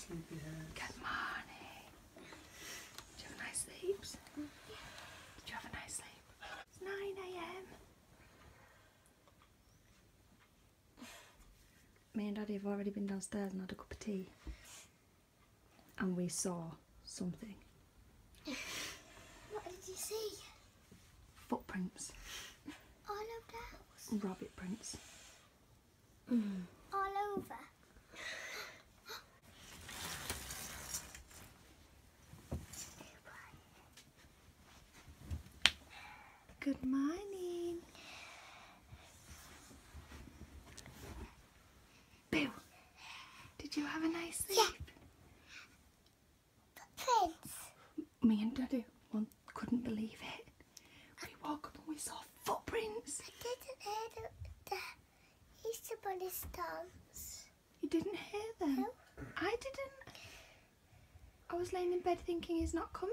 Sleepyheads. Good morning. Did you have a nice sleep? Did you have a nice sleep? It's 9 AM. Me and Daddy have already been downstairs and had a cup of tea. And we saw something. What did you see? Footprints. All over the house? Rabbit prints. All over? Good morning. Boo, did you have a nice sleep? Yeah. Footprints. Me and Daddy couldn't believe it. We woke up and we saw footprints. I didn't hear the Easter Bunny songs. You didn't hear them? No. I didn't. I was laying in bed thinking he's not coming.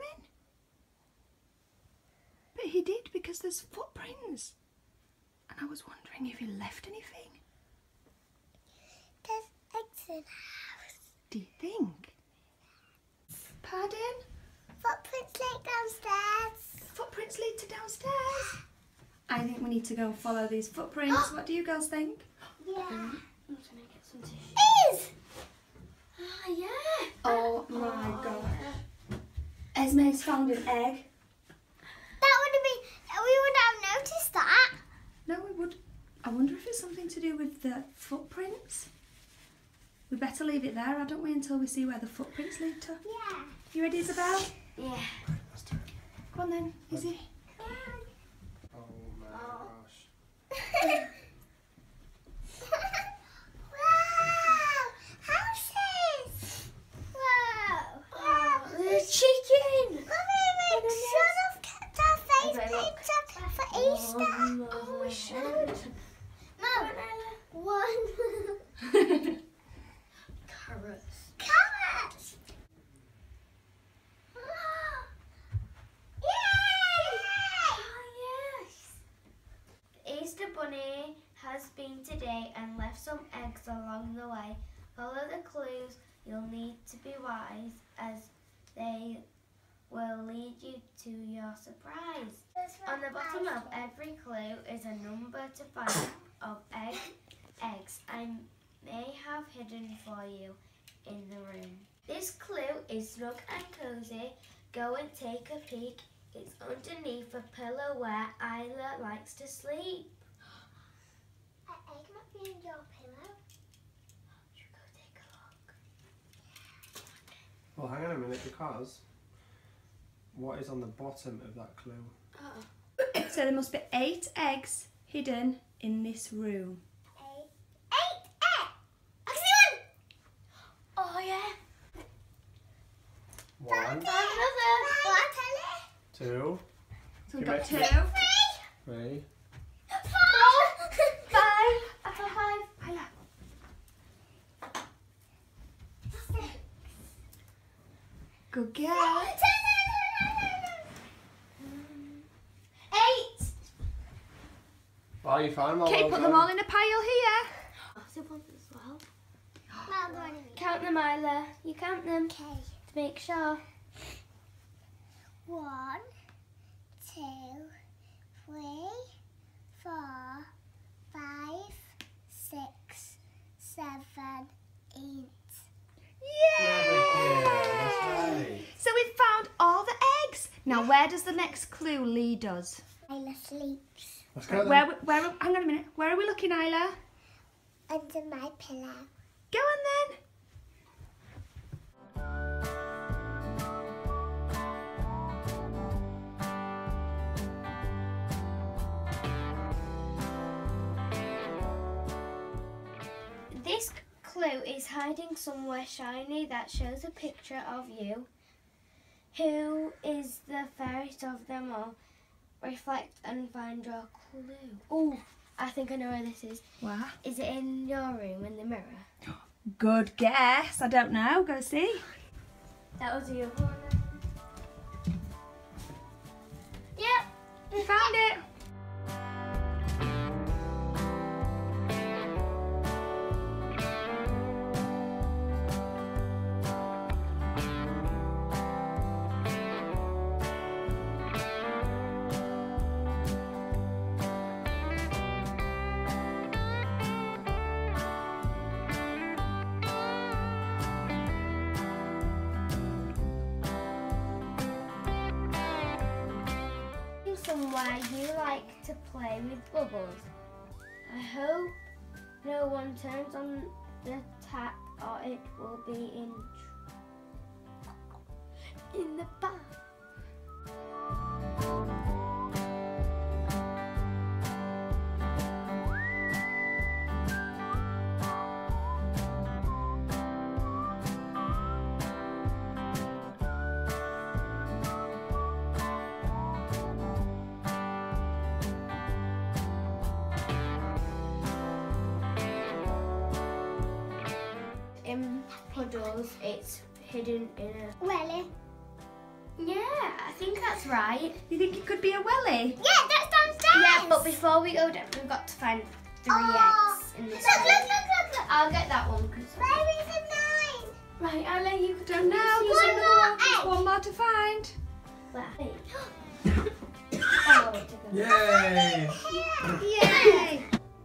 But he did, because there's footprints. And I was wondering if he left anything. There's eggs in the house. Do you think? Pardon? Footprints lead downstairs. Footprints lead to downstairs. I think we need to go and follow these footprints. What do you girls think? Yeah. I'm trying to get some tissue. Is! Oh, yeah. Oh my gosh. Esme's found an egg. That would have been, we would have noticed that. No, we would. I wonder if it's something to do with the footprints. We better leave it there, hadn't we, until we see where the footprints lead to. Yeah. You ready, Isabel? Yeah. Come on then, Izzy. Oh my gosh. Wow! Houses! Wow! Wow! The chicken. Mummy, we should have kept our face Okay, look. painted for Easter. Oh, we should. Mum, one. Carrots. Carrots! Yay! Oh, yes. The Easter Bunny has been today and left some eggs along the way. Follow the clues. You'll need to be wise, as they will lead you to your surprise. On the bottom of every clue is a number to find of eggs I may have hidden for you in the room. This clue is snug and cozy. Go and take a peek. It's underneath a pillow where Isla likes to sleep. An egg might be in your pillow. Should we go take a look? Well, hang on a minute, because what is on the bottom of that clue? Oh. So there must be 8 eggs hidden in this room. 8 eggs! Excellent! Oh yeah. One, Another. two, So we've Give got it- 2. 3. 5. I found 5. Isla. Good girl. 8. Oh, you found them all. Okay, well put them done. all in a pile here. I want as well. Well, Count them, Isla. You count them okay. to make sure. 1, 2, 3, 4, 5, 6, 7, 8. Yay! That's right. So we've found all the eggs. Now where does the next clue lead us? Isla sleeps Let's go then. Hang on a minute. Where are we looking, Isla? under my pillow. Go on then. This clue is hiding somewhere shiny that shows a picture of you. Who is the fairest of them all? Reflect and find your clue. Oh, I think I know where this is. What? Is it in your room in the mirror? Good guess. I don't know. Go see. That was the other one. Yep. We found it. why you like to play with bubbles. I hope no one turns on the tap or it will be in the bath. In puddles, it's hidden in a Welly. Yeah, I think that's right. You think it could be a welly? Yeah, that's downstairs. Yeah, but before we go down, we've got to find 3 Oh, eggs in this Look, one. look. I'll get that one because. Where is the 9? Right, I'll let you Don't know. see There's One another more one. There's egg. one more to find. Where? Oh, it's a good one. Yay! Yay!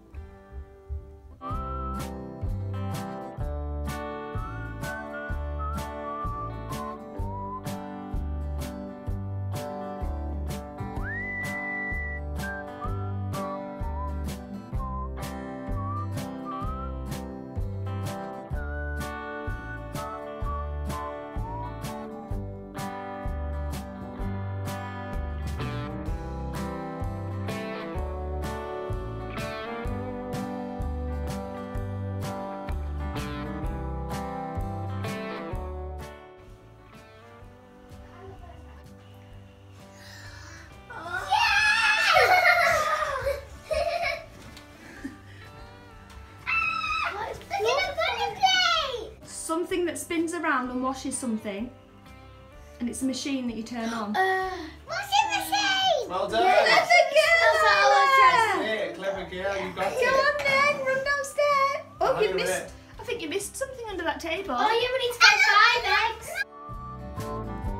Something that spins around and washes something, and it's a machine that you turn on. What's in the machine? Well done! Yeah, That's a That's what I was Hey, clever girl, you got Go it! on then, run downstairs. Oh, Hang you on a missed. minute. I think you missed something under that table. Oh, yeah, we need to find 5 eggs.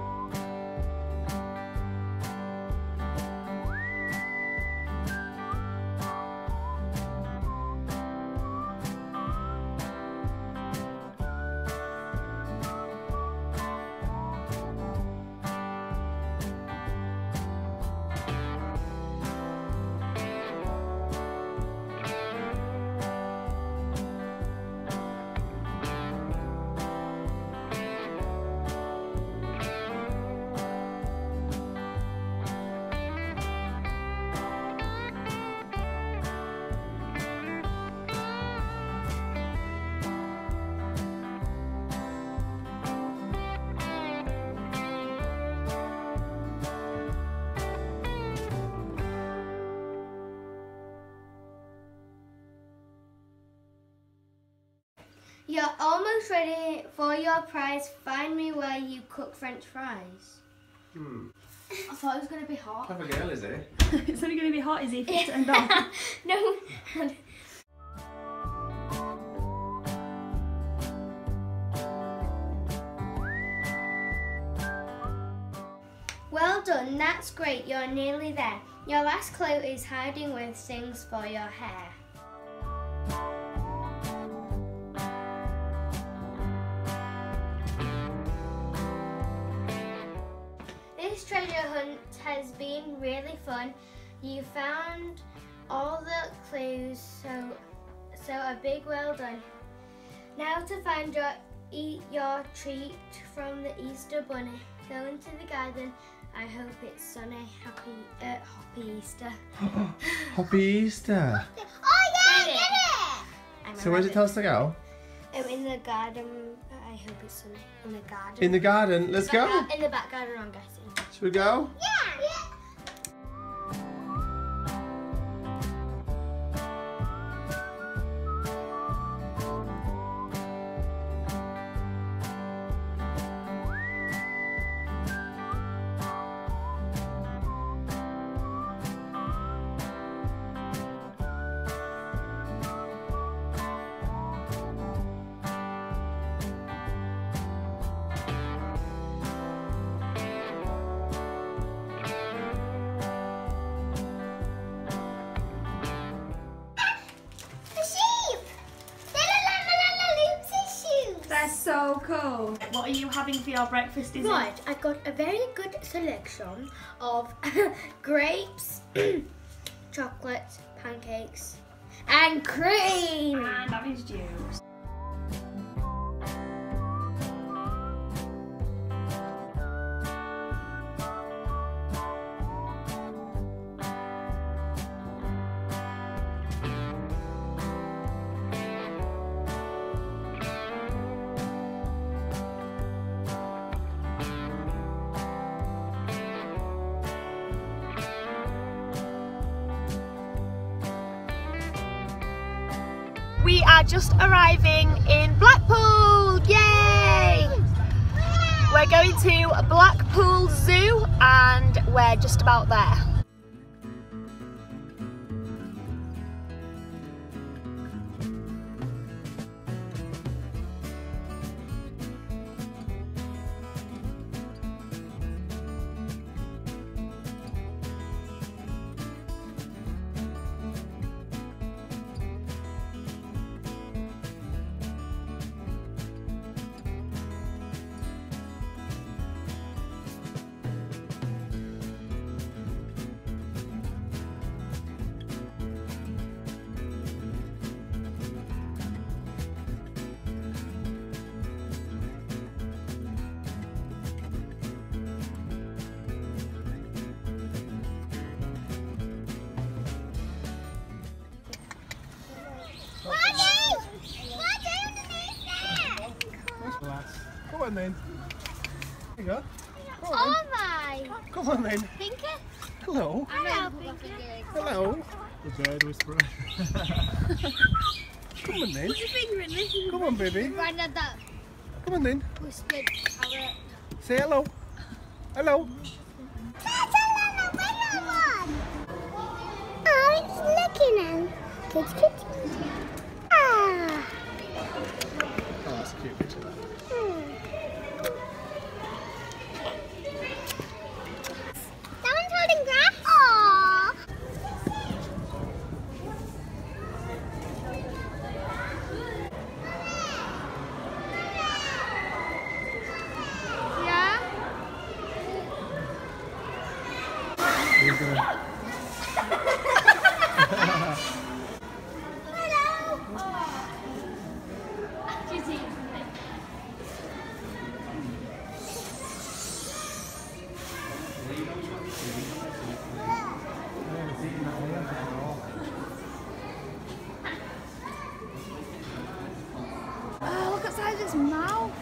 You're almost ready for your prize. Find me where you cook French fries. I thought it was going to be hot. Clever girl, is it? It's only going to be hot, is it, if it's turned on? No. Well done, that's great, you're nearly there. Your last clue is hiding with things for your hair. This treasure hunt has been really fun. You found all the clues, so a big well done. Now to find your treat from the Easter Bunny. Go into the garden. I hope it's sunny. Happy Easter. Happy Easter! Oh yeah, Get it. get it! I'm So where did it tell us to go? in the garden. I hope it's sunny. In the garden. In the garden. Let's go! In the back garden, I'm guessing. Should we go? Yeah. so cool. What are you having for your breakfast, is Right, I got a very good selection of grapes, chocolate, pancakes, and cream. And orange juice. We are just arriving in Blackpool, yay! We're going to Blackpool Zoo and we're just about there. Come on then. There you go. Come on, Oh then. my! Come on then. Pinky? Hello. Hello, Pinky. Hello. The bird whisperer. Come on then. Put your finger in this. Come on, baby. Right at that Come on then. whispered carrot. Say hello. Hello. Oh, it's looking at kids, kids. Ah. Oh, that's a cute picture. Someone's holding grass. Aww. Yeah. Oh, look at the size of its mouth.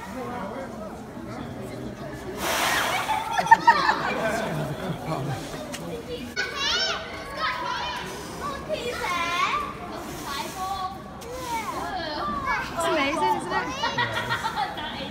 It's amazing, isn't it?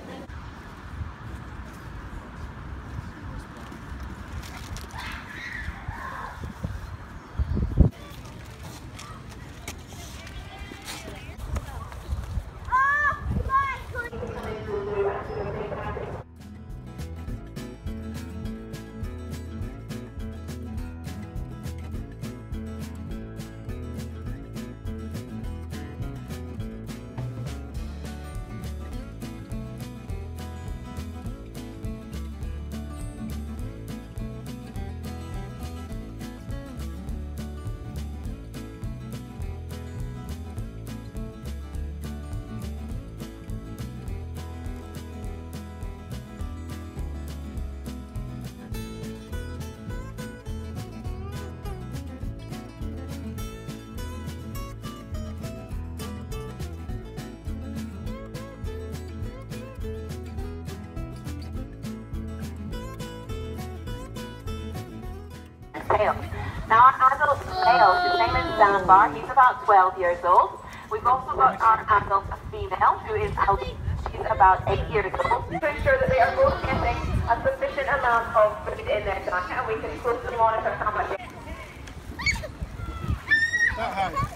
Tails. Now our adult male, his name is Zanbar, he's about 12 years old. We've also got our adult female who is healthy. She's about 8 years old. To ensure that they are both getting a sufficient amount of food in their diet, and we can closely monitor how much. That high.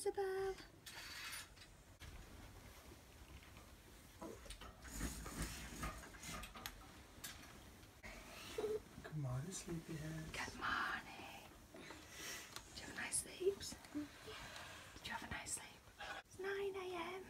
Isabel. Good morning, sleepyhead. Good morning. Did you have a nice sleep? Did you have a nice sleep? It's 9 AM.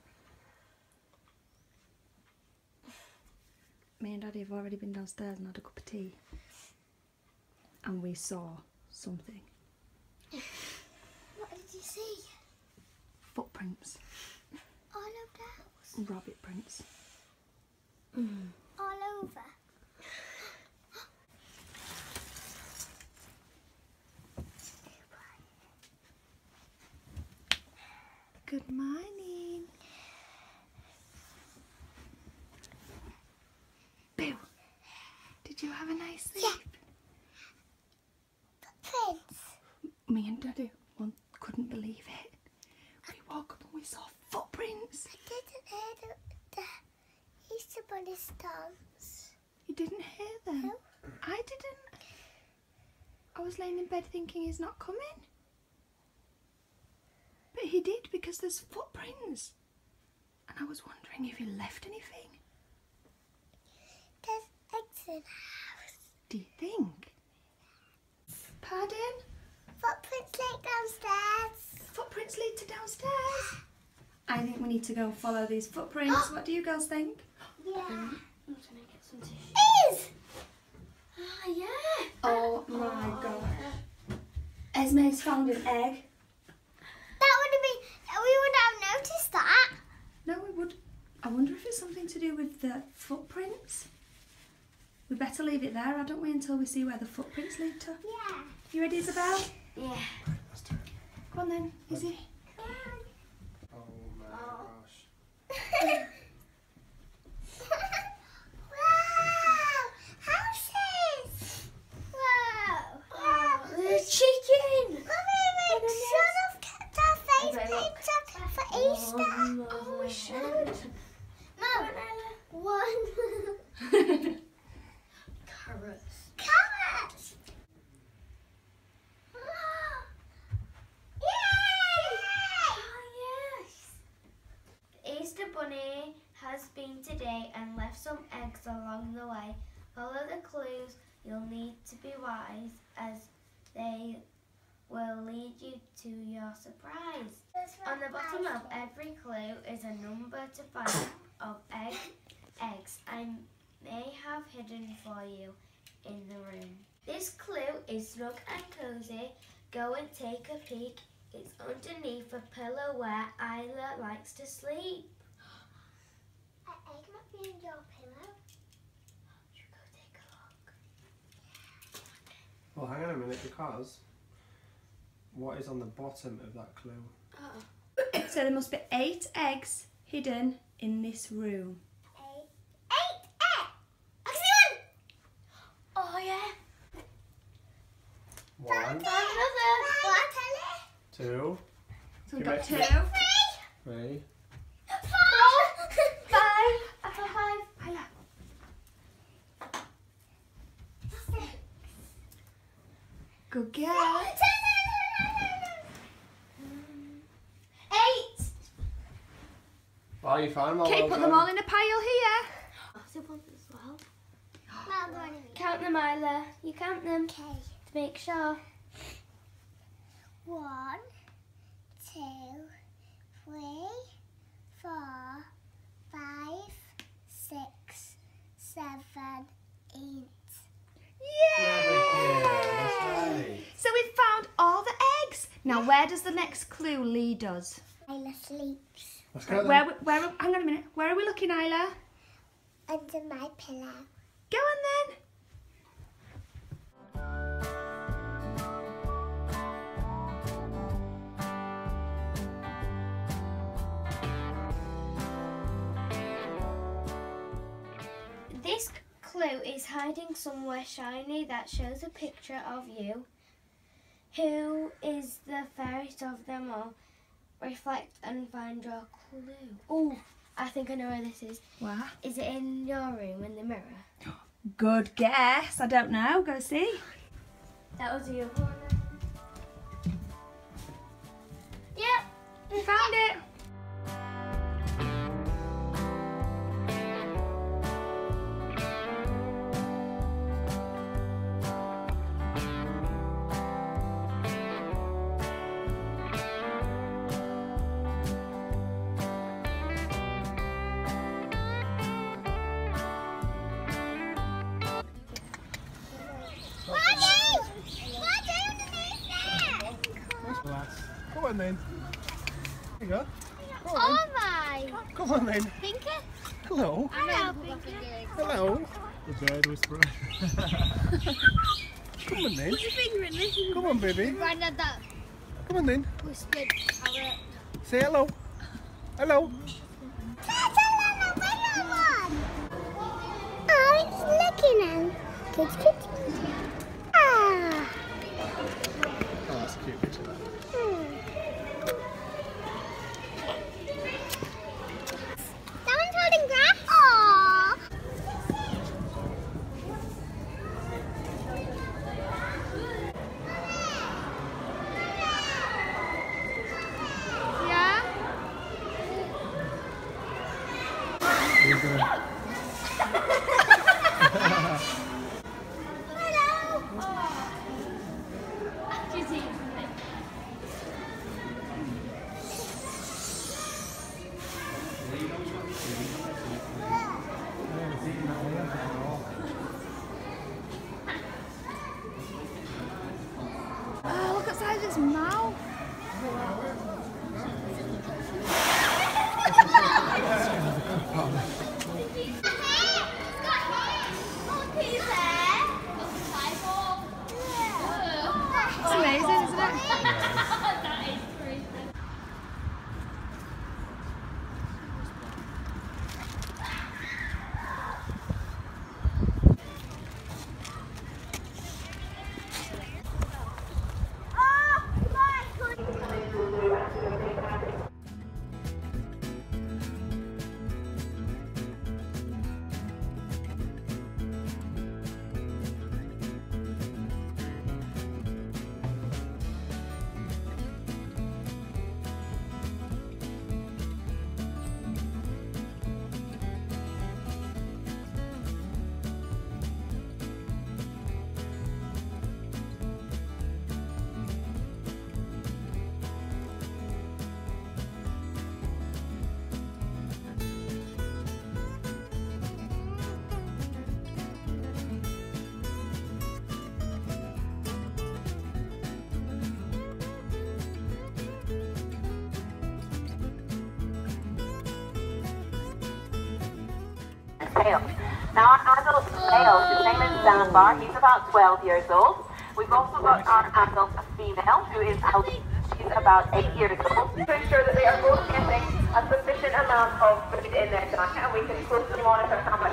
Me and Daddy have already been downstairs and had a cup of tea. And we saw something. What did you see? Footprints. All of those? Rabbit prints. All over? Good morning. Boo. Did you have a nice sleep? Yeah. Footprints. Me and Daddy couldn't believe it. We woke up and we saw footprints. I didn't hear the Easter Bunny stomps. You didn't hear them? No. I didn't. I was laying in bed thinking he's not coming. But he did, because there's footprints. And I was wondering if he left anything. There's eggs in the house. Do you think? Pardon? Footprints lead downstairs. Footprints lead to downstairs. I think we need to go and follow these footprints. What do you girls think? Yeah. I'm just gonna get some tissue. Is! Ah, yeah. Oh my gosh. Esme's found an egg. That would have been. We would have noticed that. No, we would. I wonder if it's something to do with the footprints. We better leave it there, hadn't we, until we see where the footprints lead to. Yeah. You ready, Isabel? Yeah. Let's do it. Go on then, Izzy. Oh my gosh. Wow! Houses! Wow! Wow! The chicken. Mummy, we should have kept our face Okay, look. painted for Easter. Oh, we should. Mum, one. Carrots. Carrots! Oh, yes. The Easter Bunny has been today and left some eggs along the way. Follow the clues. You'll need to be wise, as they will lead you to your surprise. On the bottom of every clue is a number to find of eggs I may have hidden for you in the room. This clue is snug and cozy. Go and take a peek. It's underneath a pillow where Isla likes to sleep. An egg might be in your pillow. You go take a look. Well, hang on a minute, because what is on the bottom of that clue? So there must be 8 eggs hidden in this room. 8 eggs! Excellent! Oh yeah. 1, Another. 2, So we've Give got it- 2. 3. 5. I got 5. Hiya. Good girl. 8. Oh, you found them all. Okay, well put them done. all in a pile here. Also one as well. Mum, Count them, Isla. You count them okay. to make sure. 1, 2, 3, 4, 5, 6, 7, 8. Yeah, that's right. So we've found all the eggs. Now, where does the next clue lead us? Isla sleeps Let's go then. Hang on a minute. Where are we looking, Isla? under my pillow. Go on then. This clue is hiding somewhere shiny that shows a picture of you. Who is the fairest of them all? Reflect and find your clue. Oh, I think I know where this is. What? Is it in your room in the mirror? Good guess. I don't know. Go see. That was you. Yep. then. There you go. Go on, Oh my! then. Come on then. Pinky? Hello. Hello, Pinky. Hello. The bird whisperer. Come on then. Put your finger in this. Come on, baby. Granddad, that Come on then. whispered. Say hello. Hello. Oh, it's looking at kids. Ah. Oh, that's a cute picture. Someone's holding grass. Aww. Yeah. Oh, look outside his mouth. It's amazing, isn't it? Tail. Now our adult male, his name is Sandbar, he's about 12 years old. We've also got our adult female who is healthy. She's about 8 years old. To ensure that they are both getting a sufficient amount of food in their diet, and we can closely monitor how much.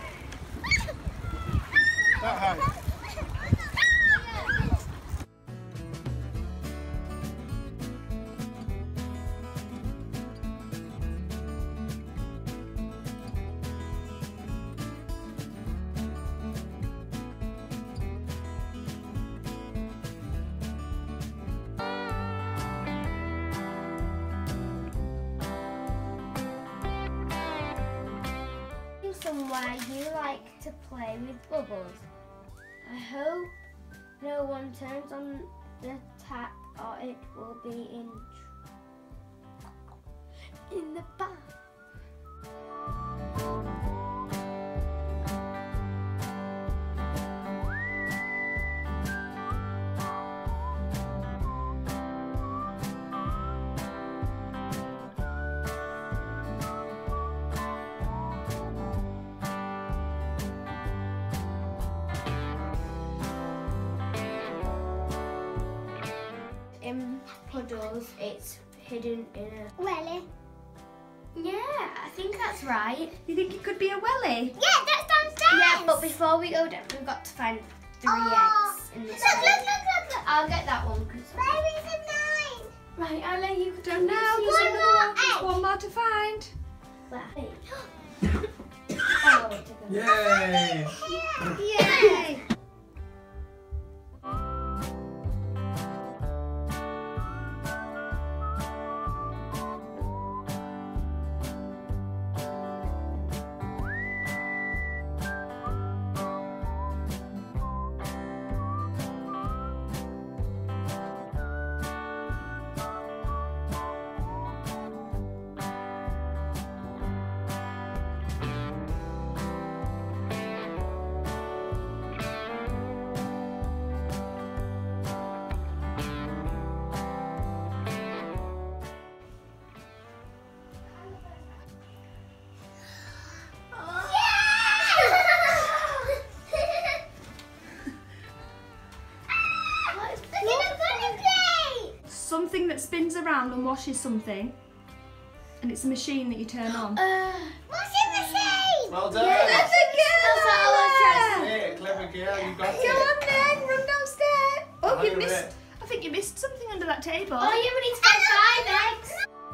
That high. Somewhere you like to play with bubbles. I hope no one turns on the tap or it will be in the bath. In puddles, it's hidden in a... Welly. Yeah, I think that's right. You think it could be a welly? Yeah, that's downstairs. Yeah, but before we go down, we've got to find 3 Oh. eggs in this Look, one. look. I'll get that one. Baby's a 9. Right, I'll let you Don't know. see There's One another more one. There's egg. one more to find. Oh, Yay! Yay! around and washes something, and it's a machine that you turn on. Washing machine! Well done. Yeah, that's a girl! Yeah, clever girl, you got Come it. on then, run downstairs. Oh, Hang you on a missed. minute. I think you missed something under that table. Oh, yeah, we need to get 5 eggs.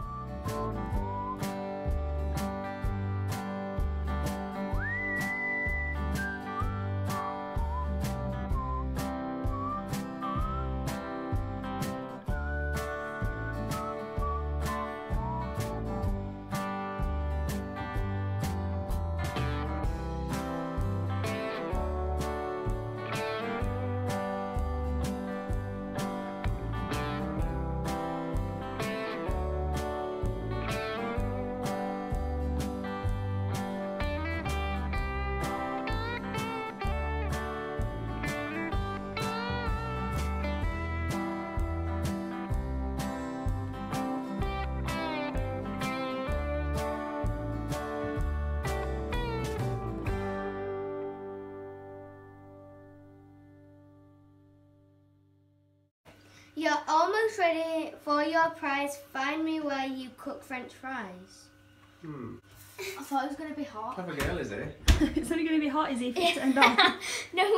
You're almost ready for your prize. Find me where you cook French fries. I thought it was going to be hot. Clever girl, is it? It's only going to be hot, is it, if it's turned on? No.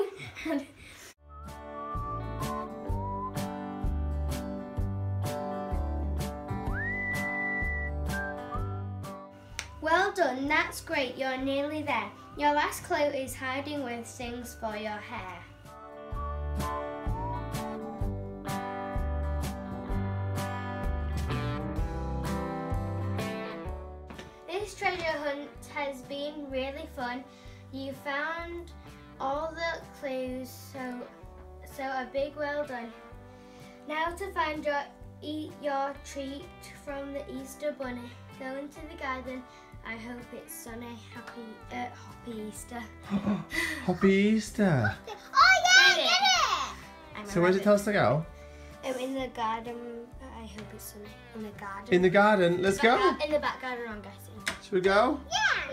Well done, that's great, you're nearly there. Your last clue is hiding with things for your hair. This treasure hunt has been really fun. You found all the clues, so a big well done. Now to find your treat from the Easter Bunny. Go into the garden. I hope it's sunny. Happy Easter. Happy Easter. Oh yeah, I get it! So where does it tell us to go? In the garden. I hope it's sunny. In the garden. In the garden. Let's go. In the back garden, I'm guessing. Should we go? Yeah!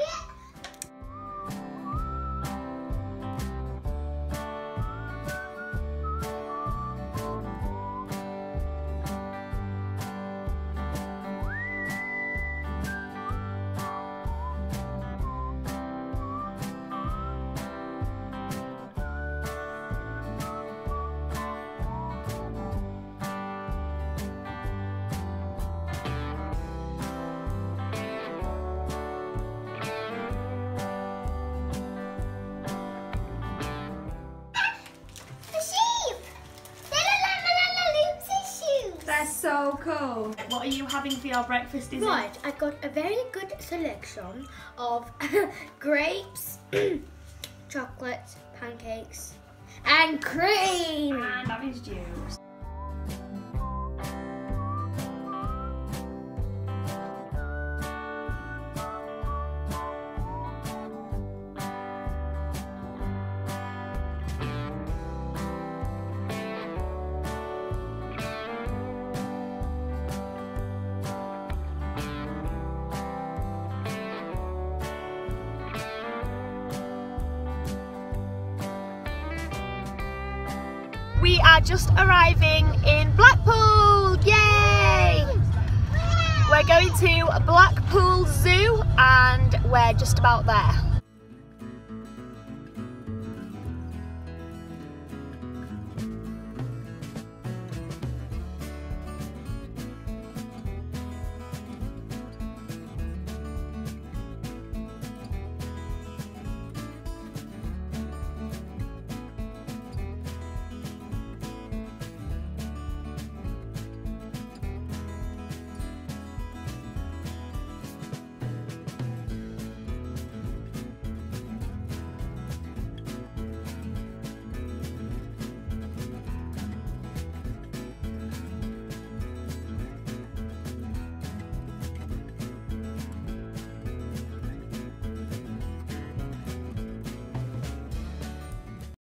They're so cool. What are you having for your breakfast, is Right, I got a very good selection of grapes, chocolate, pancakes, and cream. And orange juice. We are just arriving in Blackpool, yay! We're going to Blackpool Zoo and we're just about there.